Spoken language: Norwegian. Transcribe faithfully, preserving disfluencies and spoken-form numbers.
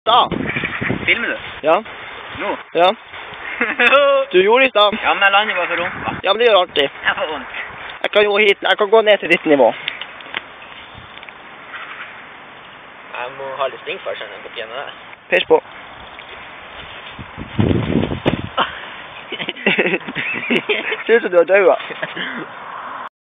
stad. Filmer du? Ja. Nå? Ja. Du gjorde i stad. Ja, men jeg lander bare for rumpa. Ja, men det gjør alltid. Jeg får vondt. Jeg kan jo hit, jeg kan gå ned til ditt nivå. Jeg må ha litt spring først, skjønner jeg, på tiden der. Pers på. Ser ut som du har dødd.